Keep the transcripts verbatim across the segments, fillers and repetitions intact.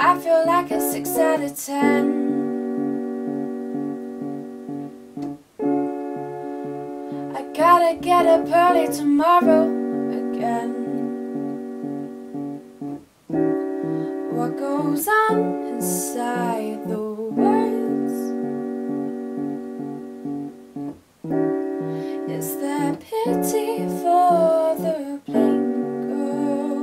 I feel like a six out of ten. I gotta get up early tomorrow again. What goes on inside the words? Is there pity for the plain girl?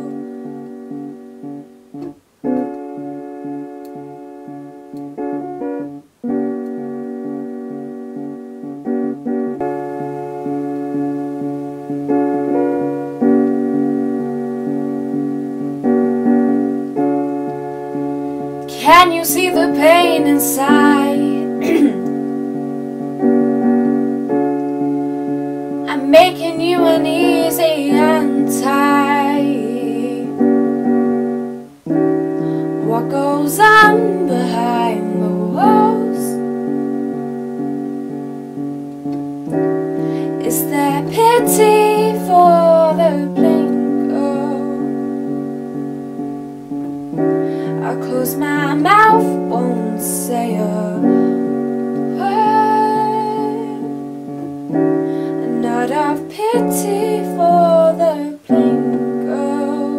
Can you see the pain inside? I'm making you uneasy and tight. What goes on behind the walls? Is there pity for the plain girl? I close my mouth, won't say a word. Not of pity for the plain girl.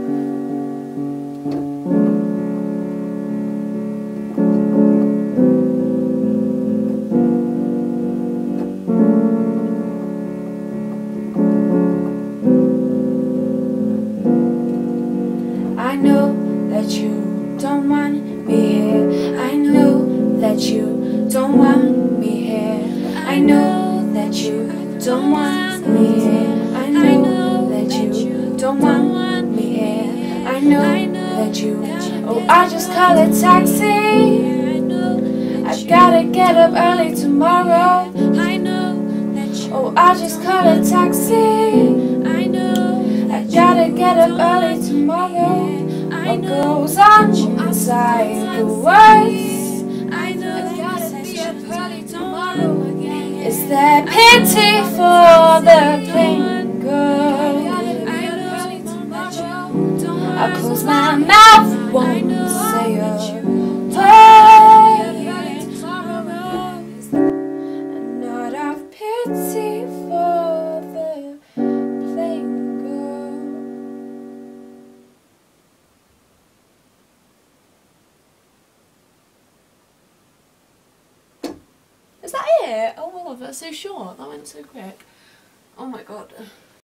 I know that you don't want me here. I know that you don't want me here. I know that you don't want me here. I know that you don't want me here. I know that you. Oh, I just call it taxi. I've gotta get up early tomorrow. Oh, I just call it taxi. I gotta get up early tomorrow. What goes on inside the words? I gotta be up early tomorrow again. Is there pity for the plain girl? I close my mouth, won't say a word. Not of pity for the plain girl. Is that it? Oh my god, that's so short. That went so quick. Oh my god.